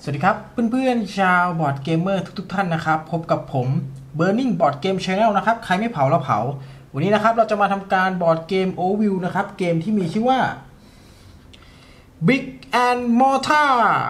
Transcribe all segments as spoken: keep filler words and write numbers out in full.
สวัสดีครับเพื่อนๆชาวบอร์ดเกมเมอร์ทุกๆท่านนะครับพบกับผม Burning Board Game Channel นะครับใครไม่เผาเราเผาวันนี้นะครับเราจะมาทำการบอร์ดเกม Overview นะครับเกมที่มีชื่อว่า Brick and Mortar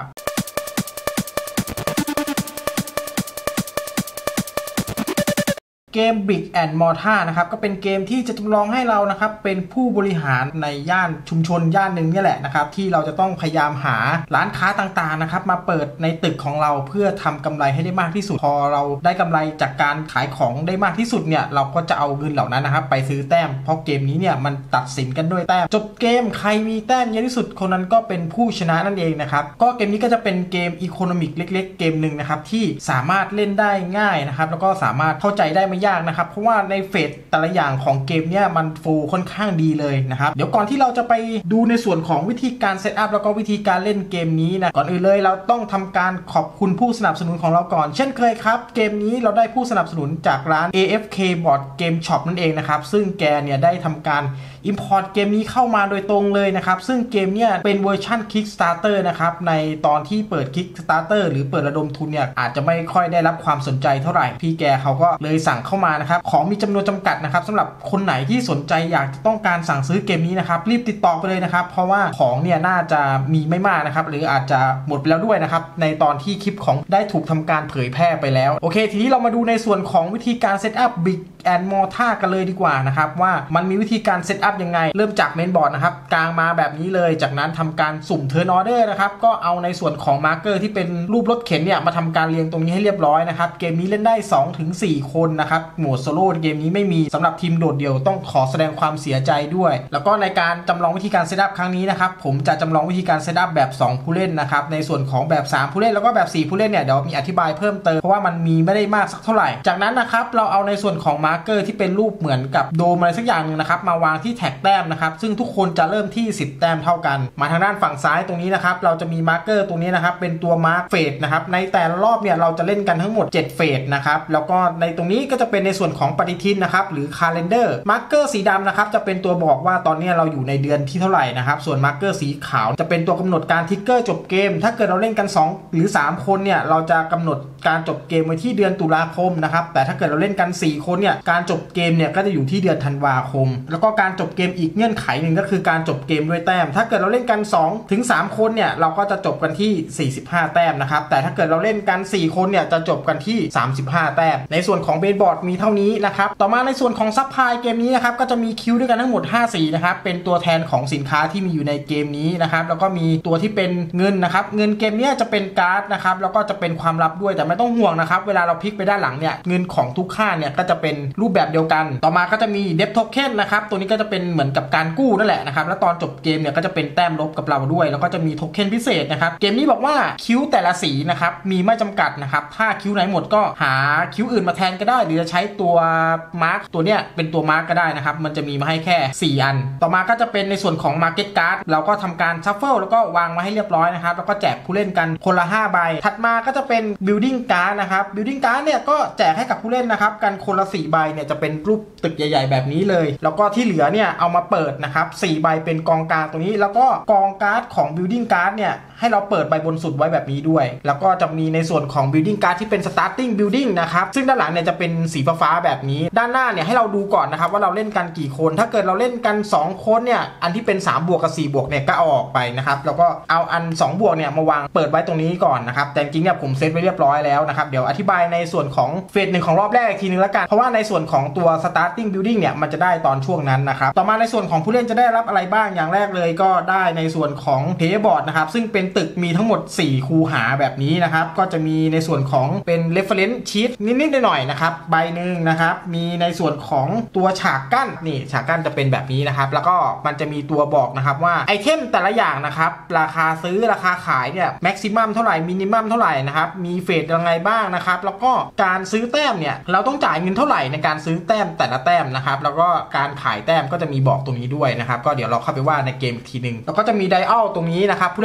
เกม Brick and Mortar นะครับก็เป็นเกมที่จะจำลองให้เรานะครับเป็นผู้บริหารในย่านชุมชนย่านหนึ่งนี่แหละนะครับที่เราจะต้องพยายามหาร้านค้าต่างๆนะครับมาเปิดในตึกของเราเพื่อทำกำไรให้ได้มากที่สุดพอเราได้กำไรจากการขายของได้มากที่สุดเนี่ยเราก็จะเอาเงินเหล่านั้นนะครับไปซื้อแต้มเพราะเกมนี้เนี่ยมันตัดสินกันด้วยแต้มจบเกมใครมีแต้มเยอะที่สุดคนนั้นก็เป็นผู้ชนะนั่นเองนะครับก็เกมนี้ก็จะเป็นเกมอีโคโนมิกเล็กๆเกมหนึ่งนะครับที่สามารถเล่นได้ง่ายนะครับแล้วก็สามารถเข้าใจได้ไม่ยากนะครับเพราะว่าในเฟสแต่ละอย่างของเกมเนี่ยมันโฟล์ค่อนข้างดีเลยนะครับเดี๋ยวก่อนที่เราจะไปดูในส่วนของวิธีการเซตอัพแล้วก็วิธีการเล่นเกมนี้นะก่อนอื่นเลยเราต้องทำการขอบคุณผู้สนับสนุนของเราก่อนเช่นเคยครับเกมนี้เราได้ผู้สนับสนุนจากร้าน เอ เอฟ เค Board Game Shop นั่นเองนะครับซึ่งแกเนี่ยได้ทำการimport เกมนี้เข้ามาโดยตรงเลยนะครับซึ่งเกมเนี่ยเป็นเวอร์ชัน Kickstarter นะครับในตอนที่เปิด Kickstarter หรือเปิดระดมทุนเนี่ยอาจจะไม่ค่อยได้รับความสนใจเท่าไหร่พี่แกเขาก็เลยสั่งเข้ามานะครับของมีจำนวนจำกัดนะครับสำหรับคนไหนที่สนใจอยากจะต้องการสั่งซื้อเกมนี้นะครับรีบติดต่อไปเลยนะครับเพราะว่าของเนี่ยน่าจะมีไม่มากนะครับหรืออาจจะหมดไปแล้วด้วยนะครับในตอนที่คลิปของได้ถูกทำการเผยแพร่ไปแล้วโอเคทีนี้เรามาดูในส่วนของวิธีการเซตอัพ Brick and Mortar กันเลยดีกว่านะครับว่ามันมีวิธีการเซตอัพยังไงเริ่มจากเมนบอร์ดนะครับกลางมาแบบนี้เลยจากนั้นทำการสุ่มเทิร์นออเดอร์นะครับก็เอาในส่วนของมาร์กเกอร์ที่เป็นรูปรถเข็นเนี่ยมาทำการเรียงตรงนี้ให้เรียบร้อยนะครับเกมนี้เล่นได้ สองถึงสี่ คนนะครับโหมดโซโล่เกมนี้ไม่มีสำหรับทีมโดดเดี่ยวต้องขอแสดงความเสียใจด้วยแล้วก็ในการจำลองวิธีการเซตอัพครั้งนี้นะครับผมจะจำลองวิธีการเซตอัพแบบสองผู้เล่นนะครับในส่วนของแบบสามผู้เล่นแล้วก็แบบสี่ผู้เล่นเนี่ยเดี๋ยวมีอธิบายเพิ่มเติมเพราะว่ามันมีไม่ได้มากสักเท่าไหร่จากนั้นนะครับเราเอาในส่วนของมาร์กเกอร์ที่เป็นรูปเหมือนกับโดมอะไรสักอย่างนึงนะครับมาวางที่แท็กแต้มนะครับซึ่งทุกคนจะเริ่มที่สิบแต้มเท่ากันมาทางด้านฝั่งซ้ายตรงนี้นะครับเราจะมีมาร์กเกอร์ตรงนี้นะครับเป็นตัวมาร์กเฟสนะครับในแต่ละรอบเนี่ยเราจะเล่นกันทั้งหมดเจ็ดเฟสนะครับแล้วก็ในตรงนี้ก็จะเป็นในส่วนของปฏิทินนะครับหรือคาเลนเดอร์มาร์กเกอร์สีดำนะครับจะเป็นตัวบอกว่าตอนนี้เราอยู่ในเดือนที่เท่าไหร่นะครับส่วนมาร์กเกอร์สีขาวจะเป็นตัวกำหนดการทิกเกอร์จบเกมถ้าเกิดเราเล่นกันสองหรือสามคนเนี่ยเราจะกำหนดการจบเกมไว้ที่เดือนตุลาคมนะครับแต่ถ้าเกิดเราเล่นกันสี่คนเนี่ยการจบเกมเนี่ยก็จะอยู่ที่เดือนธันวาคมแล้วก็การจบเกมอีกเงื่อนไขหนึ่งก็คือการจบเกมด้วยแต้มถ้าเกิดเราเล่นกันสองถึงสามคนเนี่ยเราก็จะจบกันที่สี่สิบห้าแต้มนะครับแต่ถ้าเกิดเราเล่นกันสี่คนเนี่ยจะจบกันที่สามสิบห้าแต้มในส่วนของเบสบอร์ดมีเท่านี้นะครับต่อมาในส่วนของซัพพลายเกมนี้นะครับก็จะมีคิวด้วยกันทั้งหมดห้าสีนะครับเป็นตัวแทนของสินค้าที่มีอยู่ในเกมนี้นะครับแล้วก็มีตัวที่เป็นเงินนะครับเงินเกมนี้จะเป็นการ์ดนะครับแล้วก็จะเป็นความลับด้วยแต่ไม่ต้องห่วงนะครับเวลาเราพลิกไปด้านหลังเนี่ยเงินของทุกค่าเนี่ยก็จะเป็นรูปแบบเดียวกันต่อมาก็จะมีเดฟโทเค็นนะครับตัวนี้ก็จะเป็นเหมือนกับการกู้นั่นแหละนะครับแล้วตอนจบเกมเนี่ยก็จะเป็นแต้มลบกับเราด้วยแล้วก็จะมีโทเค็นพิเศษนะครับเกมนี้บอกว่าคิวแต่ละสีนะครับมีไม่จำกัดนะครับถ้าคิวไหนหมดก็หาคิวอื่นมาแทนก็ได้หรือจะใช้ตัวมาร์กตัวเนี้ยเป็นตัวมาร์กก็ได้นะครับมันจะมีมาให้แค่สี่อันต่อมาก็จะเป็นในส่วนของ Market Card เราก็ทำการชัฟเฟิลแล้วก็วางมาให้เรียบร้อยนะครับแล้วก็แจกผู้เล่นกันคนละห้าใบถัดมาก็จะเป็น Building Card นะครับ Building Card เนี่ยก็แจกให้กับผู้เล่นนะครับกันคนละสี่ใบเนี่ยจะเป็นรูปตึกใหญ่ๆแบบนี้เลยแล้วก็ที่เหลือเนี่ยเอามาเปิดนะครับสี่ใบเป็นกองกลางตรงนี้แล้วก็กองการ์ดของ Building Card เนี่ยให้เราเปิดใบบนสุดไว้แบบนี้ด้วยแล้วก็จะมีในส่วนของ Building Card ที่เป็น Starting Building นะครับซึ่งด้านหลังเนี่ยจะเป็นสีฟ้าๆแบบนี้ด้านหน้าเนี่ยให้เราดูก่อนนะครับว่าเราเล่นกันกี่คนถ้าเกิดเราเล่นกันสองคนเนี่ยอันที่เป็นสามบวกกับสี่บวกเนี่ยก็เอาออกไปนะครับแล้วก็เอาอันสองบวกเนี่ยมาวางเปิดไว้ตรงนี้ก่อนนะครับแต่จริงๆเนี่ยผมเซตไว้เรียบร้อยแล้วนะครับเดี๋ยวอธิบายในส่วนของเฟสหนึ่งของรอบแรกอีกทีนึงแล้วกันเพราะว่าในส่วนของตัว Starting Building เนี่ยมันจะได้ตอนช่วงนั้นนะครับต่อมาในส่วนของผู้เล่นจะได้รับอะไรบ้างอย่างแรกเลยก็ได้ในส่วนของ Player Board นะครับซึ่งเป็นตึกมีทั้งหมดสี่คูหาแบบนี้นะครับก็จะมีในส่วนของเป็น reference sheet นิดๆหน่อยๆนะครับใบหนึ่งนะครับมีในส่วนของตัวฉากกั้นนี่ฉากกั้นจะเป็นแบบนี้นะครับแล้วก็มันจะมีตัวบอกนะครับว่าไอเทมแต่ละอย่างนะครับราคาซื้อราคาขายเนี่ยแม็กซิมัมเท่าไหร่มินิมัมเท่าไหร่นะครับมีเฟสยังไงบ้างนะครับแล้วก็การซื้อแต้มเนี่ยเราต้องจ่ายเงินเท่าไหร่ในการซื้อแต้มแต่ละแต้มนะครับแล้วก็การขายแต้มก็จะมีบอกตรงนี้ด้วยนะครับก็เดี๋ยวเราเข้าไปว่าในเกมอีกทีนึงแล้วก็จะมีไดอัลตรงนี้นะครับผู้เล่นแต่ละคน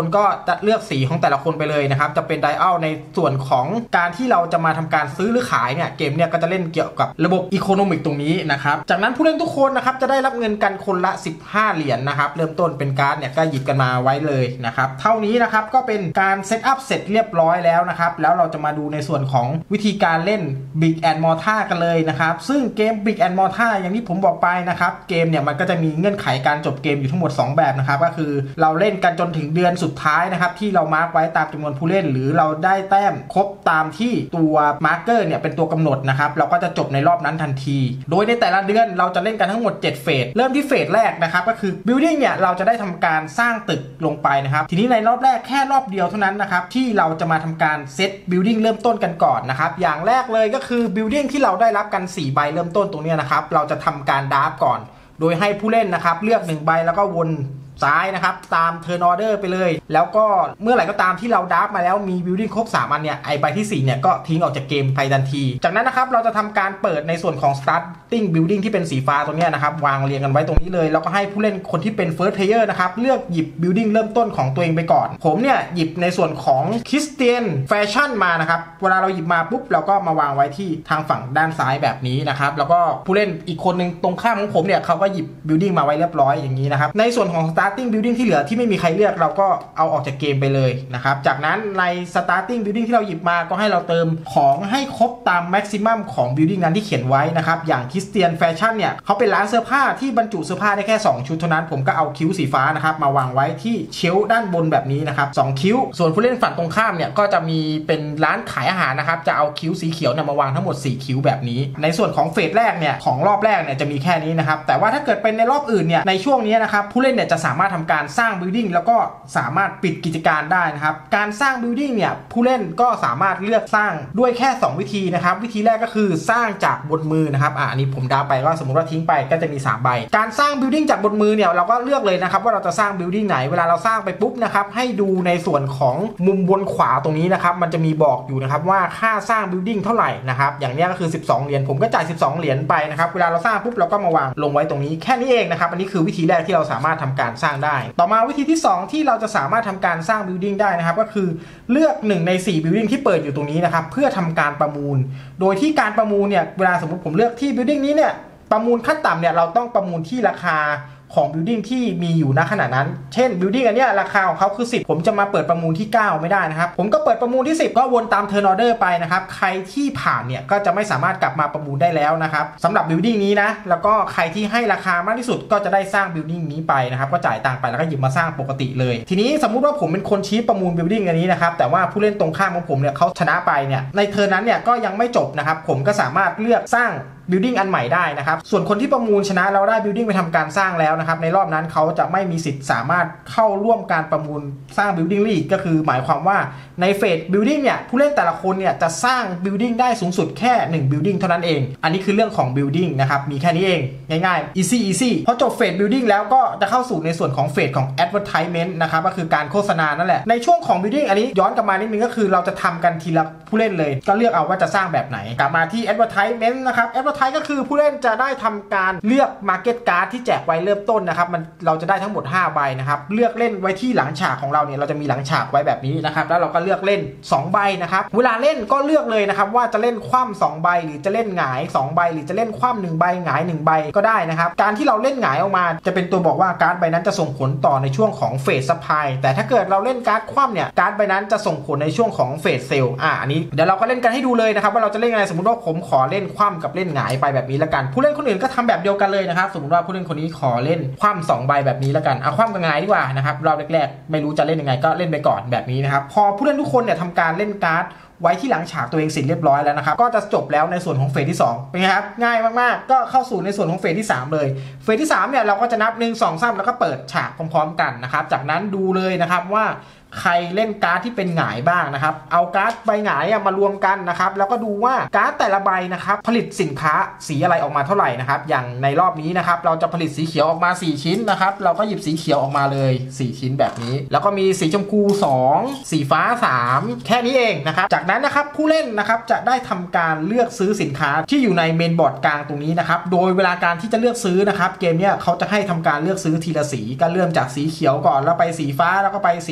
ก็จะเลือกสีของแต่ละคนไปเลยนะครับจะเป็นไดอัลในส่วนของการที่เราจะมาทำการซื้อหรือขายเนี่ยเกมเนี่ยก็จะเล่นเกี่ยวกับระบบอีโคโนมิกตรงนี้นะครับจากนั้นผู้เล่นทุกคนนะครับจะได้รับเงินกันคนละสิบห้าเหรียญ น, นะครับเริ่มต้นเป็นการ์ดเนี่ยก็หยิบกันมาไว้เลยนะครับเท่านี้นะครับก็เป็นการเซตอัพเสร็จเรียบร้อยแล้วนะครับแล้วเราจะมาดูในส่วนของวิธีการเล่น Brick and Mortar กันเลยนะครับซึ่งเกม Brick and Mortar อย่างที่ผมบอกไปนะครับเกมเนี่ยมันก็จะมีเงื่อนไขการจบเกมอยู่ทั้งหมดสองแบบนะครับก็คือเราเล่นกันจนถึงเดือนสุดท้ายนะครับที่เรามาร์กไว้ตามจำนวนผู้เล่นหรือเราได้แต้มครบตามที่ตัวมาร์กเกอร์เนี่ยเป็นตัวกำหนดนะครับเราก็จะจบในรอบนั้นทันทีโดยในแต่ละเดือนเราจะเล่นกันทั้งหมดเจ็ดเฟสเริ่มที่เฟสแรกนะครับก็คือ Building เนี่ยเราจะได้ทำการสร้างตึกลงไปนะครับทีนี้ในรอบแรกแค่รอบเดียวเท่านั้นนะครับที่เราจะมาทำการเซต Building เริ่มต้นกันก่อนนะครับอย่างแรกเลยก็คือ Building ที่เราได้รับกันสี่ใบเริ่มต้นตรงนี้นะครับเราจะทำการดราฟก่อนโดยให้ผู้เล่นนะครับเลือกหนึ่งใบแล้วก็วนซ้ายนะครับตามเทิร์นออเดอร์ไปเลยแล้วก็เมื่อไหร่ก็ตามที่เราดราฟมาแล้วมีบิลดิ้งครบสามอันเนี่ยไอใบที่สี่เนี่ยก็ทิ้งออกจากเกมไปทันทีจากนั้นนะครับเราจะทำการเปิดในส่วนของ starting building ที่เป็นสีฟ้าตรงนี้นะครับวางเรียงกันไว้ตรงนี้เลยแล้วก็ให้ผู้เล่นคนที่เป็น first player นะครับเลือกหยิบ building เริ่มต้นของตัวเองไปก่อนผมเนี่ยหยิบในส่วนของ Christian Fashion มานะครับเวลาเราหยิบมาปุ๊บเราก็มาวางไว้ที่ทางฝั่งด้านซ้ายแบบนี้นะครับแล้วก็ผู้เล่นอีกคนนึงตรงข้ามของผมเนี่ยเขาก็หยิบ building มาไว้เรียบร้อยอย่างนี้นะครับในส่วนของ starting building ที่เหลือที่ไม่มีใครเลือกเราก็เอาออกจากเกมไปเลยนะครับจากนั้นใน starting building ที่เราหยิบมาก็ให้เราเติมของให้ครบตาม maximum ของ building นั้นที่เขียนไว้นะครับอย่าง Christian Fashion เนี่ยเขาเป็นร้านเสื้อผ้าที่บรรจุเสื้อผ้าได้แค่สองชุดเท่านั้นผมก็เอาคิ้วสีฟ้านะครับมาวางไว้ที่เชลฟ์ด้านบนแบบนี้นะครับสองคิ้วส่วนผู้เล่นฝั่งตรงข้ามเนี่ยก็จะมีเป็นร้านขายอาหารนะครับจะเอาคิ้วสีเขียวเนี่ยมาวางทั้งหมดสี่คิ้วแบบนี้ในส่วนของเฟสแรกเนี่ยของรอบแรกเนี่ยจะมีแค่นี้นะครับแต่ว่าถ้าเกิดเป็นในรอบอื่นเนี่ยในช่วงนี้นะครับผู้เล่นเนี่ยจะสามารถทำการสร้าง building แล้วก็สามารถปิดกิจการได้นะครับการสร้าง building เนี่ยผู้เล่นก็สามารถเลือกสร้างด้วยแค่สองวิธีนะครับวิธีแรกก็คือสร้างจากบนมือนะครับอ่าอันนี้ผมดาวไปก็สมมติว่าทิ้งไปก็จะมีสามใบการสร้าง building จากบนมือเนี่ยเราก็เลือกเลยนะครับว่าเราจะสร้าง building ไหนเวลาเราสร้างไปปุ๊บนะครับให้ดูในส่วนของมุมบนขวาตรงนี้นะครับมันจะมีบอกอยู่นะครับว่าค่าสร้าง building เท่าไหร่นะครับอย่างนี้ก็คือสิบสองเหรียญผมก็จ่ายสิบสองเหรียญไปนะครับเวลาเราสร้างปุ๊บเราก็มาวางลงไว้ตรงนี้แค่นี้เองนะครับอันนี้คือวิธีแรกที่เราสามารถทำการสร้างได้ต่อมาวิธีที่สองที่เราจะสามารถทำการสร้าง building ได้นะครับก็คือเลือกหนึ่งในสี่ building ที่เปิดอยู่ตรงนี้นะครับเพื่อทำการประมูลโดยที่การประมูลเนี่ยเวลาสมมติผมเลือกที่ building นี้เนี่ยประมูลขั้นต่ำเนี่ยเราต้องประมูลที่ราคาของ building ที่มีอยู่ณขณะนั้นเช่น building อันเนี้ยราคาของเขาคือสิบผมจะมาเปิดประมูลที่เก้าไม่ได้นะครับผมก็เปิดประมูลที่สิบก็วนตาม turn order ไปนะครับใครที่ผ่านเนี่ยก็จะไม่สามารถกลับมาประมูลได้แล้วนะครับสำหรับ building นี้นะแล้วก็ใครที่ให้ราคามากที่สุดก็จะได้สร้าง building นี้ไปนะครับก็จ่ายตังค์ไปแล้วก็หยิบมาสร้างปกติเลยทีนี้สมมุติว่าผมเป็นคนชี้ประมูล building อันนี้นะครับแต่ว่าผู้เล่นตรงข้ามของผมเนี่ยเขาชนะไปเนี่ยในเทิร์นนั้นเนี่ยก็ยังไม่จบนะครับผมก็สามารถเลือกสร้างbuilding อันใหม่ได้นะครับส่วนคนที่ประมูลชนะเราได้ building ไปทำการสร้างแล้วนะครับในรอบนั้นเขาจะไม่มีสิทธิ์สามารถเข้าร่วมการประมูลสร้าง building league ก็คือหมายความว่าในเฟส building เนี่ยผู้เล่นแต่ละคนเนี่ยจะสร้าง building ได้สูงสุดแค่หนึ่ง building เท่านั้นเองอันนี้คือเรื่องของ building นะครับมีแค่นี้เองง่ายๆ easy easy พอจบเฟส building แล้วก็จะเข้าสู่ในส่วนของเฟสของ advertisement นะครับก็คือการโฆษณานั่นแหละในช่วงของ building อันนี้ย้อนกลับมานิดนึงก็คือเราจะทำกันทีละผู้เล่นเลยก็เลือกเอาว่าจะสร้างแบบไหนกลับมาที่ advertisement นะครับ advertise ก็คือผู้เล่นจะได้ทำการเลือก Market Card ที่แจกไว้เริ่มต้นนะครับมันเราจะได้ทั้งหมดห้าใบนะครับเลือกเล่นไว้ที่หลังฉากของเราเนี่ยเราจะมีหลังฉากไว้แบบนี้นะครับแล้วเราก็เลือกเล่นสองใบนะครับเวลาเล่นก็เลือกเลยนะครับว่าจะเล่นคว่ำสองใบหรือจะเล่นหงายสองใบหรือจะเล่นคว่ำหนึ่งใบหงายหนึ่งใบก็ได้นะครับการที่เราเล่นหงายออกมาจะเป็นตัวบอกว่าการ์ดใบนั้นจะส่งผลต่อในช่วงของเฟสซัพพลายแต่ถ้าเกิดเราเล่นการ์ดคว่ำเนี่ยการ์ดใบนั้นจะส่งผลในช่วงของเฟสเซลอ่ะอันนี้เดี๋ยวเราก็เล่นกันให้ดูเลยนะครับว่าเราจะเล่นยังไงสมมติว่าผมขอเล่นคว่ำกับเล่นหงายไปแบบนี้แล้วกันผู้เล่นคนอื่นก็ทำแบบเดียวกันเลยนะครับสมมติว่าผู้เล่นคนนี้ขอเล่นคว่ำสองใบแบบนี้แล้วกันเอาคว่ำกับหงายดีกว่านะครับรอบแรกๆไม่รู้จะเล่นยังไงก็เล่นไปก่อนแบบนี้นะครับพอผู้เล่นทุกคนเนี่ยทำการเล่นการ์ดไว้ที่หลังฉากตัวเองเสร็จเรียบร้อยแล้วนะครับก็จะจบแล้วในส่วนของเฟสที่สองเป็นไงครับง่ายมากๆก็เข้าสู่ในส่วนของเฟสที่สามเลยเฟสที่สามเนี่ยเราก็จะนับหนึ่ง สอง สามแล้วก็เปิดฉากพร้อมๆกันนะครับจากนั้นดูเลยนะครับว่าใครเล่นการ์ดที่เป็นหงายบ้างนะครับเอาการ์ดใบหงายมารวมกันนะครับแล้วก็ดูว่าการ์ดแต่ละใบนะครับผลิตสินค้าสีอะไรออกมาเท่าไหร่นะครับอย่างในรอบนี้นะครับเราจะผลิตสีเขียวออกมาสี่ชิ้นนะครับเราก็หยิบสีเขียวออกมาเลยสี่ชิ้นแบบนี้แล้วก็มีสีชมพูสองสีฟ้าสามแค่นี้เองนะครับจากนั้นนะครับผู้เล่นนะครับจะได้ทำการเลือกซื้อสินค้าที่อยู่ในเมนบอร์ดกลางตรงนี้นะครับโดยเวลาการที่จะเลือกซื้อนะครับเกมเนี้ยเขาจะให้ทำการเลือกซื้อทีละสีก็เริ่มจากสีเขียวก่อนแล้วไปสีฟ้าแล้วก็ไปสี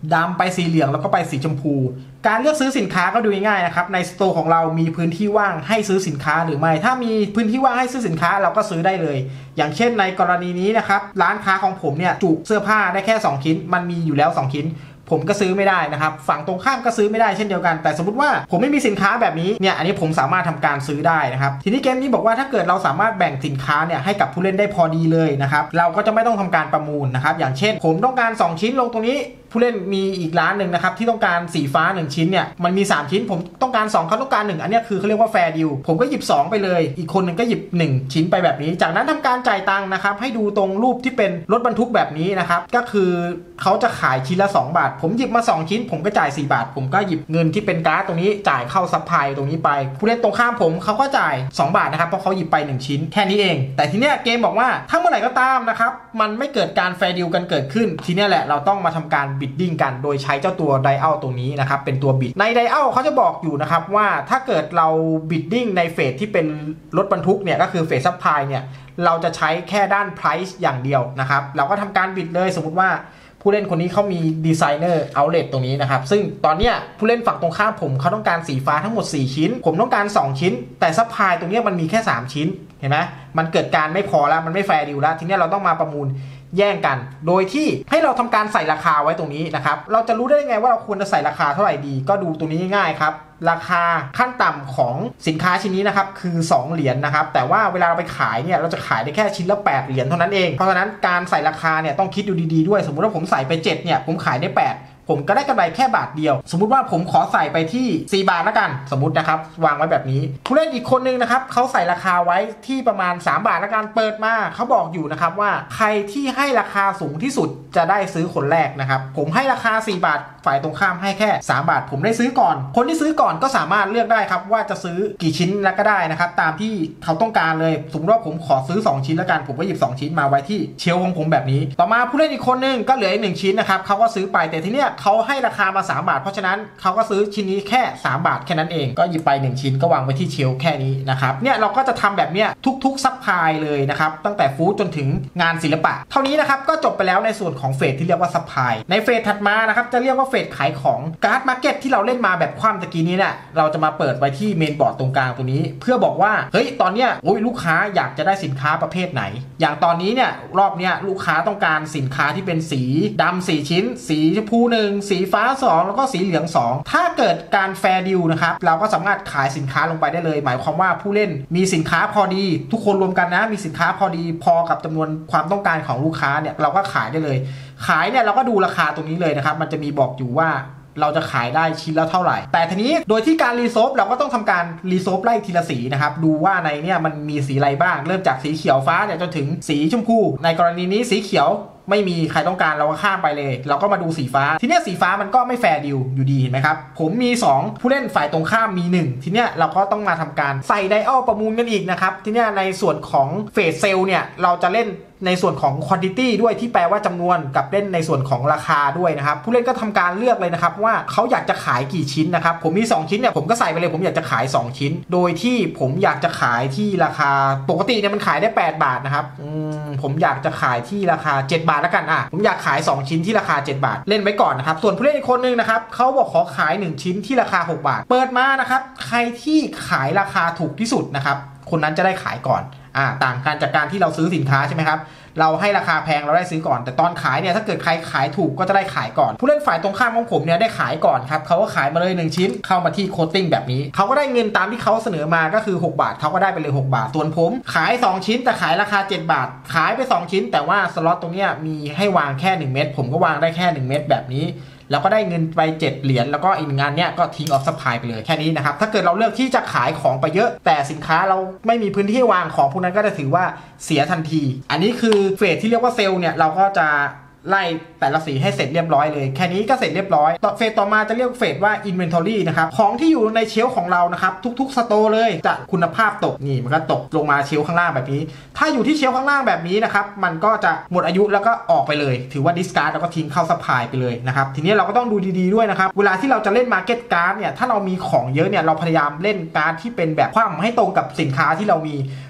ดำไปสีเหลืองแล้วก็ไปสีชมพูการเลือกซื้อสินค้าก็ดูง่ายๆนะครับในสโตร์ของเรามีพื้นที่ว่างให้ซื้อสินค้าหรือไม่ถ้ามีพื้นที่ว่างให้ซื้อสินค้าเราก็ซื้อได้เลยอย่างเช่นในกรณีนี้นะครับร้านค้าของผมเนี่ยจุเสื้อผ้าได้แค่สองชิ้นมันมีอยู่แล้วสองชิ้นผมก็ซื้อไม่ได้นะครับฝั่งตรงข้ามก็ซื้อไม่ได้เช่นเดียวกันแต่สมมติว่าผมไม่มีสินค้าแบบนี้เนี่ยอันนี้ผมสามารถทำการซื้อได้นะครับทีนี้เกมนี้บอกว่าถ้าเกิดเราสามารถแบ่งสินค้าเนี่ยให้กับผู้เล่นได้พอดีเลยนะครับเราก็จะไม่ต้องทำการประมูลนะครับอย่างเช่นผมต้องการสองชิ้นลงตรงนี้ผู้เล่นมีอีกร้านหนึ่งนะครับที่ต้องการสีฟ้าหนึ่งชิ้นเนี่ยมันมีสามชิ้นผมต้องการสองเขาต้องการหนึ่งอันนี้คือเขาเรียกว่าแฟร์ดิวผมก็หยิบสองไปเลยอีกคนหนึ่งก็หยิบหนึ่งชิ้นไปแบบนี้จากนั้นทำการจ่ายตังค์นะครับให้ดูตรงรูปที่เป็นรถบรรทุกแบบนี้นะครับก็คือเขาจะขายชิ้นละสองบาทผมหยิบมาสองชิ้นผมก็จ่ายสี่บาทผมก็หยิบเงินที่เป็นการ์ดตรงนี้จ่ายเข้าซัพพลายตรงนี้ไปผู้เล่นตรงข้ามผมเขาก็จ่ายสองบาทนะครับเพราะเขาหยิบไปหนึ่งชิ้นแค่นี้เองแต่ทีเนี้ยเกมบอกว่าถ้าเมื่อไหร่ก็ตามนะครับมันไม่เกิดการแฟร์ดิวกันเกิดขึ้นทีเนี้ยแหละเราต้องมาทำการบิดดิ้งกันโดยใช้เจ้าตัวไดอัลตัวนี้นะครับเป็นตัวบิดในไดอัลเขาจะบอกอยู่นะครับว่าถ้าเกิดเราบิดดิ้งในเฟสที่เป็นรถบรรทุกเนี่ยก็คือเฟสซัพพลายเนี่ยเราจะใช้แค่ด้าน price อย่างเดียวนะครับเราก็ทำการบิดเลยสมมุติว่าผู้เล่นคนนี้เขามีดีไซเนอร์เอาท์เลทตรงนี้นะครับซึ่งตอนนี้ผู้เล่นฝั่งตรงข้ามผมเขาต้องการสีฟ้าทั้งหมดสี่ชิ้นผมต้องการสองชิ้นแต่ซัพพลายตรงนี้มันมีแค่สามชิ้นเห็นไหมมันเกิดการไม่พอแล้วมันไม่แฟร์ดิวแล้วทีนี้เราต้องมาประมูลแย่งกันโดยที่ให้เราทำการใส่ราคาไว้ตรงนี้นะครับเราจะรู้ได้ยังไงว่าเราควรจะใส่ราคาเท่าไหร่ดีก็ดูตรงนี้ง่ายๆครับราคาขั้นต่ำของสินค้าชิ้นนี้นะครับคือสองเหรียญ น, นะครับแต่ว่าเวลาเราไปขายเนี่ยเราจะขายได้แค่ชิ้นละแปดเหรียญเท่านั้นเองเพราะฉะนั้นการใส่ราคาเนี่ยต้องคิดดูดีๆด้วยสมมุติว่าผมใส่ไปเจ็ดเนี่ยผมขายได้แปดผมก็ได้กำไรแค่บาทเดียวสมมุติว่าผมขอใส่ไปที่สี่บาทแล้วกันสมมุตินะครับวางไว้แบบนี้ผู้เล่นอีกคนนึงนะครับเขาใส่ราคาไว้ที่ประมาณสามบาทแล้วกันเปิดมาเขาบอกอยู่นะครับว่าใครที่ให้ราคาสูงที่สุดจะได้ซื้อคนแรกนะครับผมให้ราคาสี่บาทฝ่ายตรงข้ามให้แค่สามบาทผมได้ซื้อก่อนคนที่ซื้อก่อนก็สามารถเลือกได้ครับว่าจะซื้อกี่ชิ้นแล้วก็ได้นะครับตามที่เขาต้องการเลยสมมติว่าผมขอซื้อสองชิ้นแล้วกันผมก็หยิบสองชิ้นมาไว้ที่เชลฟ์ของผมแบบนี้ต่อมาผู้เล่นอีกคนนึงก็เหลืออีกหนึ่งชิ้นนะครับเขาก็ซื้อไปแต่ทีเนี้ยเขาให้ราคามาสามบาทเพราะฉะนั้นเขาก็ซื้อชิ้นนี้แค่สามบาทแค่นั้นเองก็หยิบไปหนึ่งชิ้นก็วางไว้ที่เชลฟ์แค่นี้นะครับเนี่ยเราก็จะทำแบบเนี้ยทุกๆซัพพลายเลยนะครับตั้งแต่ฟู้ดจนถึงงานศิลปะเท่านี้นะครับก็จบไปแล้วในส่วนของเฟสที่เรียกว่าซัพพลายในเฟสถัดมานะครับจะเรียกว่าเฟสขายของการ์ดมาร์เก็ตที่เราเล่นมาแบบคว่ำตะกี้นี้เนี่ยเราจะมาเปิดไว้ที่เมนบอร์ดตรงกลางตัวนี้เพื่อบอกว่าเฮ้ยตอนเนี้ยโอ้ยลูกค้าอยากจะได้สินค้าประเภทไหนอย่างตอนนี้เนี่ยรอบเนี้ยลูกค้าต้องการสินค้าที่เป็นสีดำสี่ชิ้นสีชมพูหนึ่งสีฟ้าสองแล้วก็สีเหลืองสองถ้าเกิดการแฟร์ดิวนะครับเราก็สามารถขายสินค้าลงไปได้เลยหมายความว่าผู้เล่นมีสินค้าพอดีทุกคนรวมกันนะมีสินค้าพอดีพอกับจำนวนความต้องการของลูกค้าเนี่ยเราก็ขายได้เลยขายเนี่ยเราก็ดูราคาตรงนี้เลยนะครับมันจะมีบอกอยู่ว่าเราจะขายได้ชิ้นละเท่าไหร่แต่ทีนี้โดยที่การรีโซฟเราก็ต้องทำการรีโซฟไล่ทีละสีนะครับดูว่าในเนี่ยมันมีสีอะไรบ้างเริ่มจากสีเขียวฟ้าเนี่ยจนถึงสีชมพูในกรณีนี้สีเขียวไม่มีใครต้องการเราก็ข้ามไปเลยเราก็มาดูสีฟ้าทีเนี้ยสีฟ้ามันก็ไม่แฟร์ดิวอยู่ดีเห็นไหมครับผมมีสองผู้เล่นฝ่ายตรงข้ามมีหนึ่งทีเนี้ยเราก็ต้องมาทำการใส่ไดอัลประมูลกันอีกนะครับทีเนี้ยในส่วนของเฟสเซลเนี่ยเราจะเล่นในส่วนของ quantity ด้วยที่แปลว่าจำนวนกับเล่นในส่วนของราคาด้วยนะครับผู้เล่นก็ทำการเลือกเลยนะครับว่าเขาอยากจะขายกี่ชิ้นนะครับผมมีสองชิ้นเนี่ยผมก็ใส่ไปเลยผมอยากจะขายสองชิ้นโดยที่ผมอยากจะขายที่ราคาปกติเนี่ยมันขายได้แปดบาทนะครับอืมผมอยากจะขายที่ราคาเจ็ดบาทแล้วกันอ่ะผมอยากขายสองชิ้นที่ราคาเจ็ดบาทเล่นไว้ก่อนนะครับส่วนผู้เล่นอีกคนนึงนะครับเขาบอกขอขายหนึ่งชิ้นที่ราคาหกบาทเปิดมานะครับใครที่ขายราคาถูกที่สุดนะครับคนนั้นจะได้ขายก่อนอ่าต่างกันจากการที่เราซื้อสินค้าใช่ไหมครับเราให้ราคาแพงเราได้ซื้อก่อนแต่ตอนขายเนี่ยถ้าเกิดใครขายถูกก็จะได้ขายก่อนผู้เล่นฝ่ายตรงข้ามของผมเนี่ยได้ขายก่อนครับเขาก็ขายมาเลยหนึ่งชิ้นเข้ามาที่โคตติ้งแบบนี้เขาก็ได้เงินตามที่เขาเสนอมาก็คือหกบาทเขาก็ได้ไปเลยหกบาทส่วนผมขายสองชิ้นแต่ขายราคาเจ็ดบาทขายไปสองชิ้นแต่ว่าสล็อตตรงเนี้ยมีให้วางแค่หนึ่งเม็ดผมก็วางได้แค่หนึ่งเม็ดแบบนี้แล้วก็ได้เงินไปเจ็ดเหรียญแล้วก็อีกงานเนี้ยก็ทิ้งออฟซัพพลายไปเลยแค่นี้นะครับถ้าเกิดเราเลือกที่จะขายของไปเยอะแต่สินค้าเราไม่มีพื้นที่วางของพวกนั้นก็จะถือว่าเสียทันทีอันนี้คือเฟสที่เรียกว่าเซลล์เนี่ยเราก็จะไล่แต่ละสีให้เสร็จเรียบร้อยเลยแค่นี้ก็เสร็จเรียบร้อยต่อเฟสต่อมาจะเรียกเฟสว่า Inventory นะครับของที่อยู่ในเชลฟ์ของเรานะครับทุกๆสโตร์เลยจะคุณภาพตกนี่มันก็ตกลงมาเชลฟ์ข้างล่างแบบนี้ถ้าอยู่ที่เชลฟ์ข้างล่างแบบนี้นะครับมันก็จะหมดอายุแล้วก็ออกไปเลยถือว่าดิสการ์ดแล้วก็ทิ้งเข้าซัพพลายไปเลยนะครับทีนี้เราก็ต้องดูดีๆด้วยนะครับเวลาที่เราจะเล่น Market Card เนี่ยถ้าเรามีของเยอะเนี่ยเราพยายามเล่นการ์ดที่เป็นแบบคว่ำให้ตรงกับสินค้าที่เรามี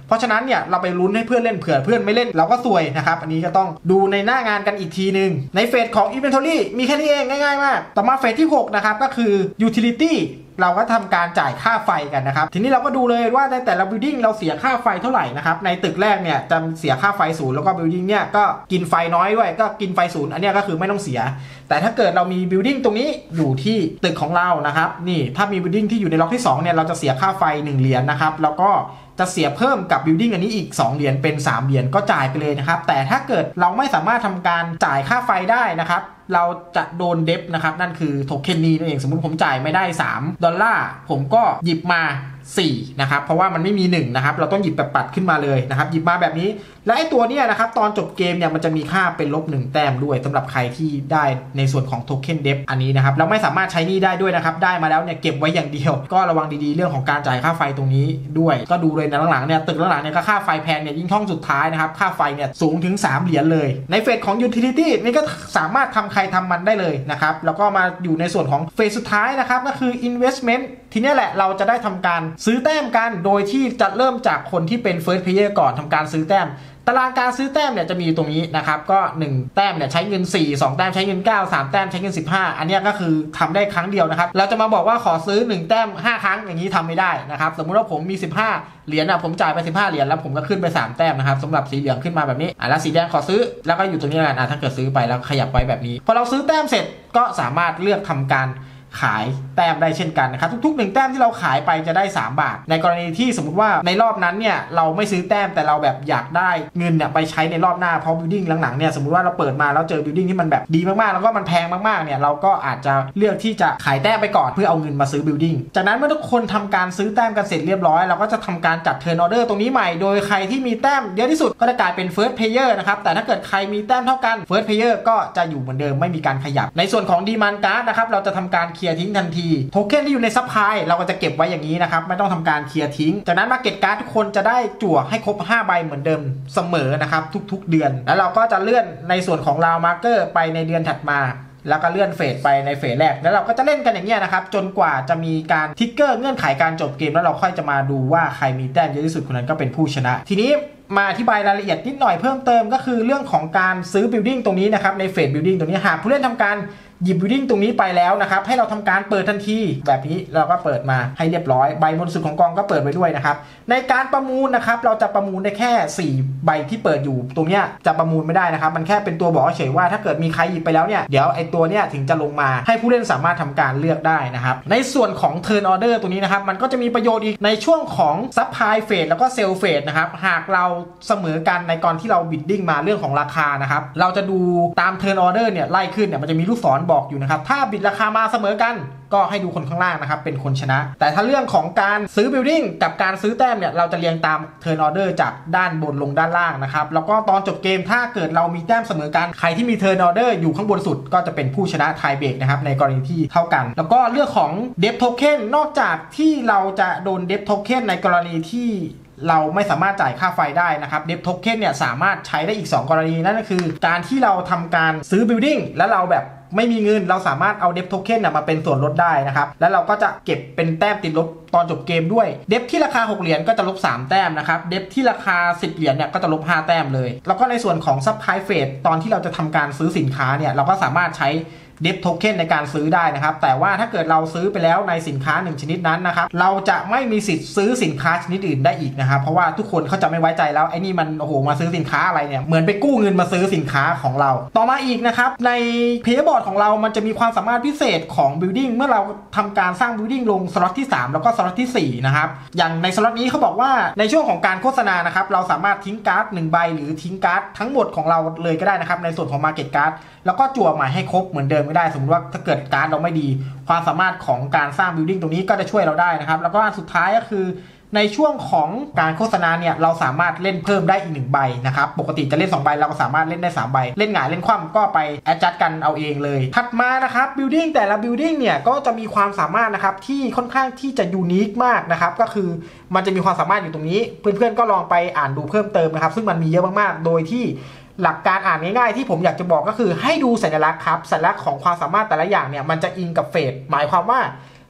เพราะฉะนั้นเนี่ยเราไปลุ้นให้เพื่อนเล่นเผื่อเพื่อนไม่เล่นเราก็ซวยนะครับอันนี้ก็ต้องดูในหน้างานกันอีกทีนึงในเฟสของ Inventory มีแค่นี้เองง่ายๆมากต่อมาเฟสที่หกนะครับก็คือ Utility เราก็ทำการจ่ายค่าไฟกันนะครับทีนี้เราก็ดูเลยว่าในแต่ละ building เราเสียค่าไฟเท่าไหร่นะครับในตึกแรกเนี่ยจะเสียค่าไฟศูนย์แล้วก็ building เนี่ยก็กินไฟน้อยด้วยก็กินไฟศูนย์อันนี้ก็คือไม่ต้องเสียแต่ถ้าเกิดเรามี building ตรงนี้อยู่ที่ตึกของเรานะครับนี่ถ้ามี building ที่อยู่ในล็อกที่สองเนี่ยเราจะเสียค่าไฟหนึ่งเหรียญนะครับแล้วก็จะเสียเพิ่มกับ building อันนี้อีกสองเหรียญเป็นสามเหรียญก็จ่ายไปเลยนะครับแต่ถ้าเกิดเราไม่สามารถทำการจ่ายค่าไฟได้นะครับเราจะโดนเดฟนะครับนั่นคือโทเค็นนี้นั่นเองสมมุติผมจ่ายไม่ได้สามดอลลาร์ผมก็หยิบมาสี่นะครับเพราะว่ามันไม่มีหนึ่งนะครับเราต้องหยิบแบบปัดขึ้นมาเลยนะครับหยิบมาแบบนี้และไอ้ตัวเนี้ยนะครับตอนจบเกมเนี่ยมันจะมีค่าเป็นลบหนึ่งแต้มด้วยสำหรับใครที่ได้ในส่วนของโทเค็นเดฟอันนี้นะครับเราไม่สามารถใช้นี่ได้ด้วยนะครับได้มาแล้วเนี่ยเก็บไว้อย่างเดียวก็ระวังดีๆเรื่องของการจ่ายค่าไฟตรงนี้ด้วยก็ดูเลยนะหลังๆเนี่ยตึกหลังๆเนี่ยก็ค่าไฟแพงเนี่ยยิ่งช่องสุดท้ายนะครับค่าไฟเนี่ยสูงถึงสามเหรียญเลยในเฟสของ Utility นี่ก็สามารถทำใครทำมันได้เลยนะครับแล้วก็มาอยู่ในส่วนของเฟสสุดท้ายนะครับก็คือ Investment ทีนี้แหละเราจะได้ทำการซื้อแต้มกันโดยที่จะเริ่มจากคนที่เป็น First Player ก่อนทำการซื้อแต้มตารางการซื้อแต้มเนี่ยจะมีอยู่ตรงนี้นะครับก็หนึ่งแต้มเนี่ยใช้เงินสี่ สองแต้มใช้เงินเก้า สามแต้มใช้เงินสิบห้าอันนี้ก็คือทำได้ครั้งเดียวนะครับเราจะมาบอกว่าขอซื้อหนึ่งแต้มห้าครั้งอย่างนี้ทำไม่ได้นะครับสมมุติว่าผมมีสิบห้าเหรียญนะผมจ่ายไปสิบห้าเหรียญแล้วผมก็ขึ้นไปสามแต้มนะครับสำหรับสีเหลืองขึ้นมาแบบนี้อ่ะแล้วสีแดงขอซื้อแล้วก็อยู่ตรงนี้กันอ่ะถ้าเกิดซื้อไปแล้วขยับไว้แบบนี้พอเราซื้อแต้มเสร็จก็สามารถเลือกทำการขายแต้มได้เช่นกันนะครับทุกๆหนึ่งแต้มที่เราขายไปจะได้สามบาทในกรณีที่สมมุติว่าในรอบนั้นเนี่ยเราไม่ซื้อแต้มแต่เราแบบอยากได้เงินเนี่ยไปใช้ในรอบหน้าเพราะ building หลังๆเนี่ยสมมุติว่าเราเปิดมาแล้วเจอ building ที่มันแบบดีมากๆแล้วก็มันแพงมากๆเนี่ยเราก็อาจจะเลือกที่จะขายแต้มไปก่อนเพื่อเอาเงินมาซื้อ building จากนั้นเมื่อทุกคนทำการซื้อแต้มกันเสร็จเรียบร้อยเราก็จะทำการจัด turn order ตรงนี้ใหม่โดยใครที่มีแต้มเยอะที่สุดก็จะกลายเป็น first player นะครับแต่ถ้าเกิดใครมีแต้มเท่ากัน first player ก็จะอยู่เหมือนเดิมไม่มีการขยับในส่วนของ demand card นะครับเราจะทำการเคลียร์ทิ้งทันทีโทเค็นที่อยู่ในซัพพลายเราก็จะเก็บไว้อย่างนี้นะครับไม่ต้องทำการเคลียร์ทิ้งจากนั้นมาเก็ตการ์ดทุกคนจะได้จั่วให้ครบห้าใบเหมือนเดิมเสมอนะครับทุกๆเดือนแล้วเราก็จะเลื่อนในส่วนของราวมาร์เกอร์ไปในเดือนถัดมาแล้วก็เลื่อนเฟสไปในเฟสแรกแล้วเราก็จะเล่นกันอย่างนี้นะครับจนกว่าจะมีการทิกเกอร์เงื่อนไขการจบเกมแล้วเราค่อยจะมาดูว่าใครมีแต้มเยอะที่สุดคนนั้นก็เป็นผู้ชนะทีนี้มาอธิบายรายละเอียดนิดหน่อยเพิ่มเติมก็คือเรื่องของการซื้อ building ตรงนี้นะครับในเฟส building ตรงนี้หากผู้เล่นทำการหยิบ building ตรงนี้ไปแล้วนะครับให้เราทำการเปิดทันทีแบบนี้เราก็เปิดมาให้เรียบร้อยใบบนสุดของกองก็เปิดไปด้วยนะครับในการประมูลนะครับเราจะประมูลได้แค่สี่ใบที่เปิดอยู่ตรงนี้จะประมูลไม่ได้นะครับมันแค่เป็นตัวบอกเฉยว่าถ้าเกิดมีใครหยิบไปแล้วเนี่ยเดี๋ยวไอ้ตัวเนี้ยถึงจะลงมาให้ผู้เล่นสามารถทำการเลือกได้นะครับในส่วนของ turn order ตัวนี้นะครับมันก็จะมีประโยชน์อีกในช่วงของ supply phase แล้วก็ sell phase นะครับหากเราเสมอกันในก่อนที่เรา bidding มาเรื่องของราคานะครับเราจะดูตาม turn order เนี่ยไล่ขึ้นเนี่ยมันจะมีลูกศรบอกอยู่นะครับถ้าบิดราคามาเสมอกันก็ให้ดูคนข้างล่างนะครับเป็นคนชนะแต่ถ้าเรื่องของการซื้อ building กับการซื้อแต้มเนี่ยเราจะเรียงตาม turn order จากด้านบนลงด้านล่างนะครับแล้วก็ตอนจบเกมถ้าเกิดเรามีแต้มเสมอกันใครที่มี turn order อยู่ข้างบนสุดก็จะเป็นผู้ชนะ tie break นะครับในกรณีที่เท่ากันแล้วก็เรื่องของ debt token นอกจากที่เราจะโดน debt token ในกรณีที่เราไม่สามารถจ่ายค่าไฟได้นะครับเดฟโทเค็นเนี่ยสามารถใช้ได้อีกสองกรณีนั่นก็คือการที่เราทำการซื้อ building แล้วเราแบบไม่มีเงินเราสามารถเอาเดฟโทเค็นมาเป็นส่วนลดได้นะครับแล้วเราก็จะเก็บเป็นแต้มติดลบตอนจบเกมด้วยเดฟที่ราคาหกเหรียญก็จะลบสามแต้มนะครับเดฟที่ราคาสิบเหรียญเนี่ยก็จะลบห้าแต้มเลยแล้วก็ในส่วนของซัพพลายเฟสตอนที่เราจะทำการซื้อสินค้าเนี่ยเราก็สามารถใช้เดฟโทเค็นในการซื้อได้นะครับแต่ว่าถ้าเกิดเราซื้อไปแล้วในสินค้าหนึ่งชนิดนั้นนะครับเราจะไม่มีสิทธิ์ซื้อสินค้าชนิดอื่นได้อีกนะครับเพราะว่าทุกคนเขาจะไม่ไว้ใจแล้วไอ้นี่มันโอ้โหมาซื้อสินค้าอะไรเนี่ยเหมือนไปกู้เงินมาซื้อสินค้าของเราต่อมาอีกนะครับในเพย์บอร์ดของเรามันจะมีความสามารถพิเศษของ building เมื่อเราทำการสร้าง building ลงสล็อตที่สามแล้วก็สล็อตที่สี่นะครับอย่างในสล็อตนี้เขาบอกว่าในช่วงของการโฆษณานะครับเราสามารถทิ้งการ์ดหนึ่งใบหรือทิ้งการ์ดทั้งหมดของเราเลยก็ได้นะครับในส่วนของ Market Cardแล้วก็จั่วใหม่ให้ครบเหมือนเดิมก็ได้สมมติว่าถ้าเกิดการ์ดเราไม่ดีความสามารถของการสร้าง building ตรงนี้ก็จะช่วยเราได้นะครับแล้วก็อันสุดท้ายก็คือในช่วงของการโฆษณาเนี่ยเราสามารถเล่นเพิ่มได้อีกหนึ่งใบนะครับปกติจะเล่นสองใบเราก็สามารถเล่นได้สามใบเล่นหงายเล่นคว่ำก็ไปแอดจัดกันเอาเองเลยถัดมานะครับ building แต่ละ building เนี่ยก็จะมีความสามารถนะครับที่ค่อนข้างที่จะยูนิคมากนะครับก็คือมันจะมีความสามารถอยู่ตรงนี้เพื่อนๆก็ลองไปอ่านดูเพิ่มเติมนะครับซึ่งมันมีเยอะมากๆโดยที่หลักการอ่านง่ายๆที่ผมอยากจะบอกก็คือให้ดูสัญลักษณ์ครับสัญลักษณ์ของความสามารถแต่ละอย่างเนี่ยมันจะอิงกับเฟสหมายความว่า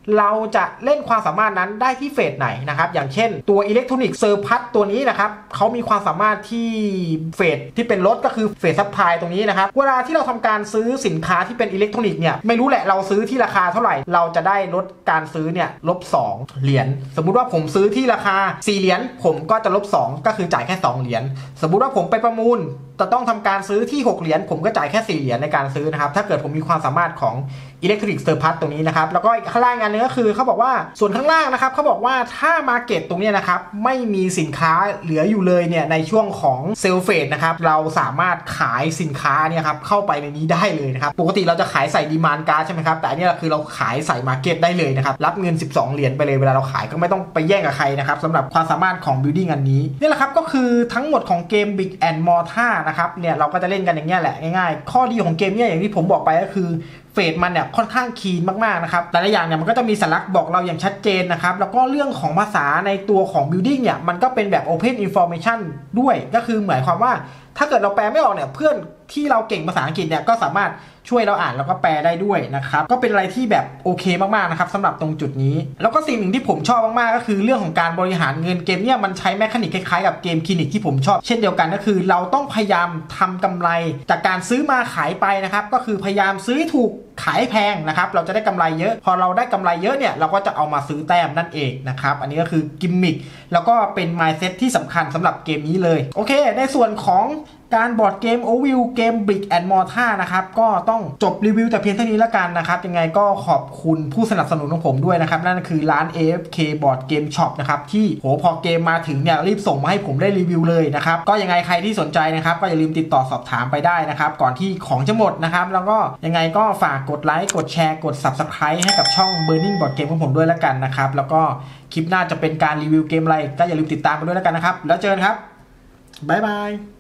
เราจะเล่นความสามารถนั้นได้ที่เฟสไหนนะครับอย่างเช่นตัวอิเล็กทรอนิกส์เซอร์พัทตัวนี้นะครับเขามีความสามารถที่เฟสที่เป็นรถก็คือเฟสซัพพลายตรงนี้นะครับเวลาที่เราทำการซื้อสินค้าที่เป็นอิเล็กทรอนิกส์เนี่ยไม่รู้แหละเราซื้อที่ราคาเท่าไหร่เราจะได้ลดการซื้อเนี่ยลบสองเหรียญสมมุติว่าผมซื้อที่ราคาสี่เหรียญผมก็จะลบสองก็คือจ่ายแค่สองเหรียญสมมุติว่าผมไปประมูลจะต้องทำการซื้อที่หกเหรียญผมก็จ่ายแค่สี่เหรียญในการซื้อนะครับถ้าเกิดผมมีความสามารถของอิเล็กทรอนิกส์เซอร์พัทตรงนี้นะครับแล้วก็ข้างล่างอันนึงก็คือเขาบอกว่าส่วนข้างล่างนะครับเขาบอกว่าถ้ามาเก็ตตรงนี้นะครับไม่มีสินค้าเหลืออยู่เลยเนี่ยในช่วงของเซลเฟสนะครับเราสามารถขายสินค้าเนี่ยครับเข้าไปในนี้ได้เลยนะครับปกติเราจะขายใส่ดีมานด์การ์ดใช่ไหมครับแต่อันนี้คือเราขายใส่มาร์เก็ตได้เลยนะครับรับเงินสิบสองเหรียญไปเลยเวลาเราขายก็ไม่ต้องไปแย่งกับใครนะครับสำหรับความสามารถของ building อันนี้นี่แหละครับก็คือทั้งหมดของเกม Brick and Mortar นะครับเนี่ยเราก็จะเล่นกันอย่างเงี้ยแหละง่ายๆข้อดีของเกมเนี่ยอย่างที่ผมบอกไปก็คือเฟสมันเนี่ยค่อนข้างคีนมากๆนะครับแต่ละอย่างเนี่ยมันก็จะมีสัญลักษณ์บอกเราอย่างชัดเจนนะครับแล้วก็เรื่องของภาษาในตัวของ building เนี่ยมันก็เป็นแบบ open information ด้วยก็คือหมายความว่าถ้าเกิดเราแปลไม่ออกเนี่ยเพื่อนที่เราเก่งภาษาอังกฤษเนี่ยก็สามารถช่วยเราอ่านแล้วก็แปลได้ด้วยนะครับก็เป็นอะไรที่แบบโอเคมากๆนะครับสำหรับตรงจุดนี้แล้วก็สิ่งหนึ่งที่ผมชอบมากๆก็คือเรื่องของการบริหารเงินเกมเนี่ยมันใช้แมคานิกคล้ายๆกับเกมคลินิกที่ผมชอบเช่นเดียวกันก็คือเราต้องพยายามทำกำไรจากการซื้อมาขายไปนะครับก็คือพยายามซื้อถูกขายแพงนะครับเราจะได้กำไรเยอะพอเราได้กำไรเยอะเนี่ยเราก็จะเอามาซื้อแต้มนั่นเองนะครับอันนี้ก็คือกิมมิคแล้วก็เป็น mindset ที่สำคัญสำหรับเกมนี้เลยโอเคในส่วนของการบอร์ดเกมโอวิวเกม Brick and Mortar นะครับก็ต้องจบรีวิวแต่เพียงเท่านี้แล้วกันนะครับยังไงก็ขอบคุณผู้สนับสนุนของผมด้วยนะครับนั่นคือร้าน เอ เอฟ เค Board Game Shop นะครับที่โหพอเกมมาถึงเนี่ยรีบส่งมาให้ผมได้รีวิวเลยนะครับก็ยังไงใครที่สนใจนะครับก็อย่าลืมติดต่อสอบถามไปได้นะครับก่อนที่ของจะหมดนะครับแล้วก็ยังไงก็ฝากกดไลค์กดแชร์กด Subscribe ให้กับช่อง Burning Board Game ของผมด้วยแล้วกันนะครับแล้วก็คลิปหน้าจะเป็นการรีวิวเกมอะไรก็อย่าลืมติดตามไปด้วยแล้วกันนะครับแล้วเจอกันครับบ๊ายบาย